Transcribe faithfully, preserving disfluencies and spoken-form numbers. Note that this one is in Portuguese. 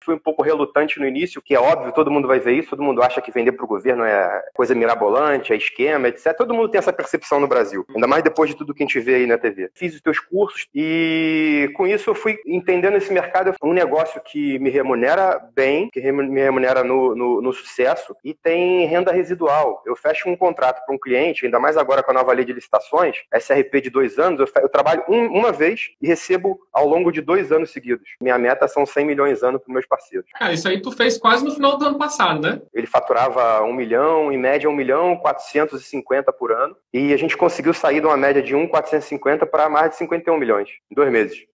fui um pouco relutante no início, que é óbvio, todo mundo vai ver isso, todo mundo acha que vender para o governo é coisa mirabolante, é esquema, etcétera. Todo mundo tem essa percepção no Brasil, ainda mais depois de tudo que a gente vê aí na T V. Fiz os teus cursos e com isso eu fui entendendo esse mercado, um negócio que me remunera bem, que me remunera no, no, no sucesso e tem renda residual. Eu fecho um contrato para um cliente, ainda mais agora com a nova lei de licitações, S R P de dois anos, eu, eu trabalho um, uma vez e recebo ao longo de dois anos seguidos. Minha meta são cem milhões ano para meus parceiros. Cara, isso aí tu fez quase no final do ano passado, né? Ele faturava um milhão, em média um milhão quatrocentos e cinquenta por ano, e a gente conseguiu sair de uma média de um milhão quatrocentos e cinquenta para mais de cinquenta e um milhões em dois meses.